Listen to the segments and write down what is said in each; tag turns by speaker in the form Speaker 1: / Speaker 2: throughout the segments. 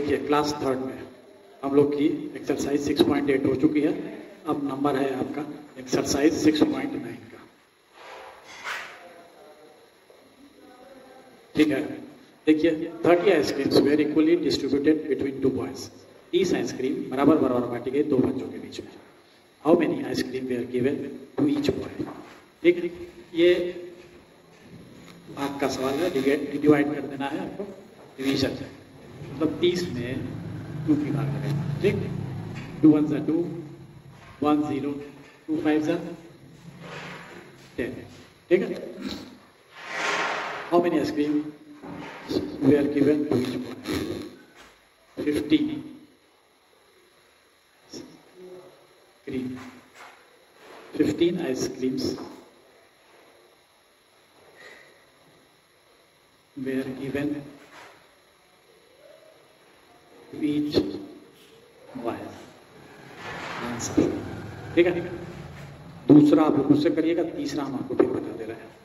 Speaker 1: देखिए class third में हम लोग की एक्सरसाइज 6.8 हो चुकी है। अब नंबर है आपका एक्सरसाइज 6.9 का। ठीक है, देखिए 30 ice creams were equally distributed between 2 boys. 30 ice cream बराबर बराबर बांटी गई 2 बच्चों के बीच में। How many ice cream were given to each boy. ठीक है, ये आपका सवाल है, डिवाइड कर देना है आपको डिवीजन से, मतलब 30 में 2 की भाग करें। ठीक, 2 1 2, 1 0, 2 5 10। ठीक है, how many ice cream were given to each boy. 15 cream, 15 ice creams were given to each boy। Answer. ठीक है, दूसरा आप लोग मुझसे करिएगा, तीसरा हम आपको फिर बता दे रहे हैं।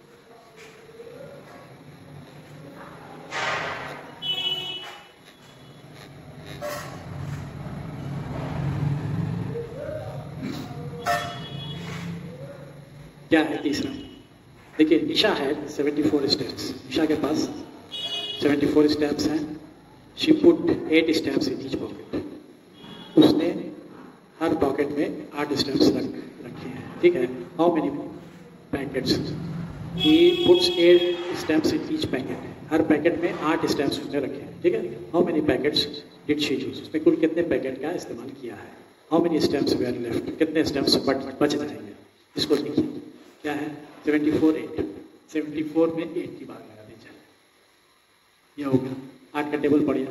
Speaker 1: क्या है तीसरा? देखिए ईशा है 74 स्टेप्स। ईशा के पास 74 स्टेप्स हैं। She put 8 steps in each pocket. उसने हर पॉकेट में 8 स्टेप्स रखे हैं। ठीक है, how many packets? He puts 8 steps in each packet. हर पैकेट में 8 स्टेप्स उसने रखे हैं। ठीक है, how many packets did she use? उसने कुल कितने पैकेट का इस्तेमाल किया है। How many steps were left? कितने स्टेप्स बच जाएंगे? इसको लिखिए। क्या है? 74 8। 74 में 8 की भाग लगा दीजिए, यह हो गया। 8 का टेबल पढ़िए,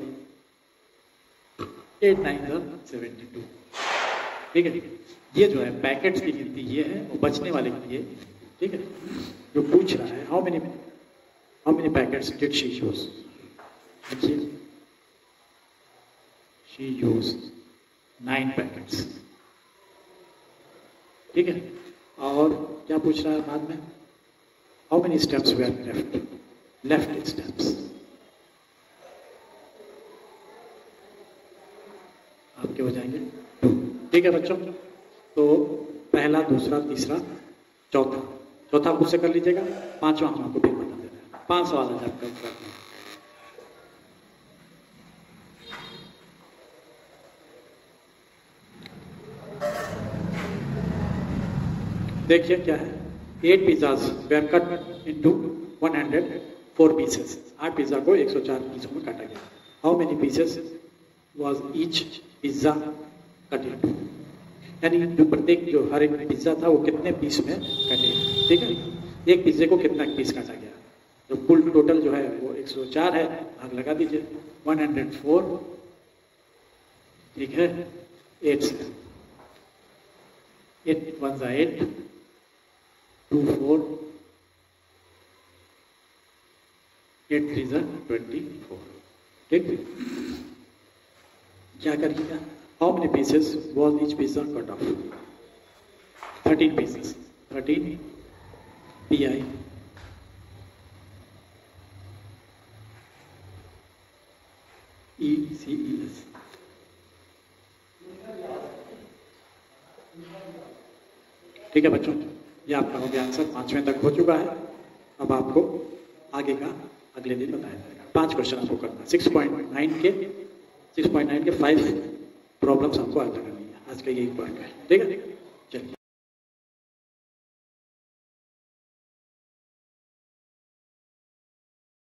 Speaker 1: 8 9 72। ठीक है, ये जो है पैकेट्स की गिनती ये है और बचने वाले की ये। ठीक है, जो पूछ रहा है how many packets did she use. देखिए शी यूज 9 पैकेट्स। ठीक है, और क्या पूछ रहा है बाद में? How many steps were left steps. आपके हो जाएंगे 2। ठीक है बच्चों, तो पहला, दूसरा, तीसरा, चौथा खुद से कर लीजिएगा। 5वां हम आपको फिर बता दे रहे हैं। 5 सवाल है आपका उत्तर। देखिए क्या है? 8 pizzas were cut into 104 pieces. 8 pizza को 104 पीसों में काटा गया। How many pieces was each pizza cut into? यानी जो प्रत्येक जो हर एक पिज्जा था वो कितने पीस में कटे। ठीक है, एक पिज्जे को कितना पीस काटा गया। तो कुल टोटल जो है वो 104 है, भाग लगा दीजिए 104। ठीक है, 8 से 8 1 8, 2 4, 8 3 24। ठीक, क्या करिएगा? How many pieces was each pizza cut off? 13 pieces. 13 PI ECES। ठीक है बच्चों, ये आपका हो गया आंसर। 5वें तक हो चुका है। अब आपको आगे का अगले दिन बताया जाएगा। 5 क्वेश्चन आपको करना है। 6.9 के 5 प्रॉब्लम्स आपको आज करनी है। आज का यही पॉइंट है। ठीक है, चलिए।